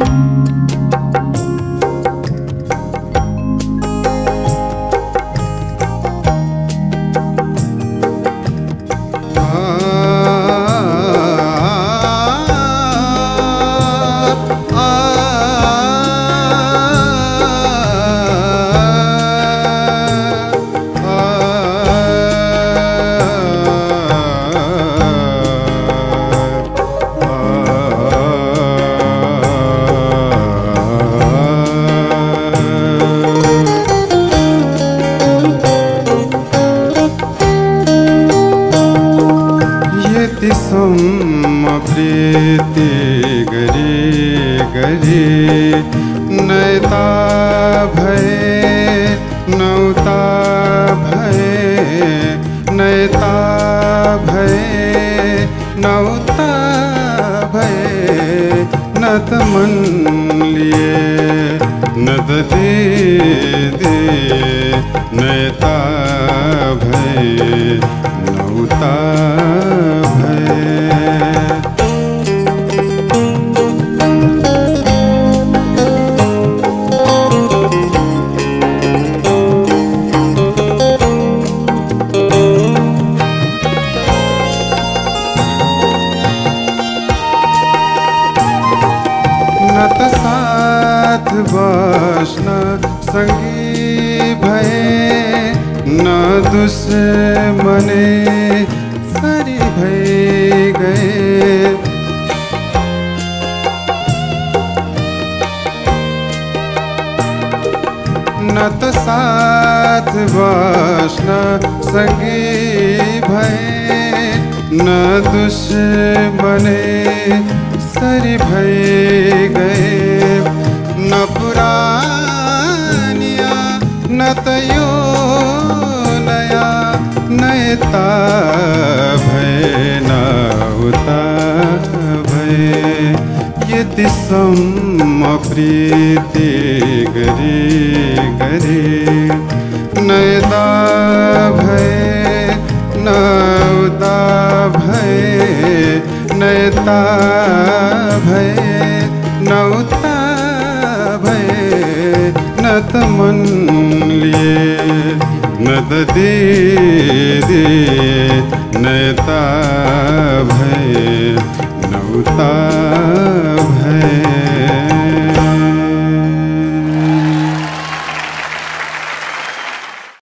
सम्मा प्रीति गरी गरी नयता भय नौता भय नयता भय नौता भय नत मन लिए नद दे दे नयता भय नौता वासना संगी भय न दुश्मने सारी भय गए न तो साथ वासना संगी भय न दुश्मने सारी भय गए न पुरानिया न तयो नया नयता भय नौता भय यति सम्मा प्रीति गरी गरी नयता भय नौता भय नयता भय नौता नत मन लिए नद दे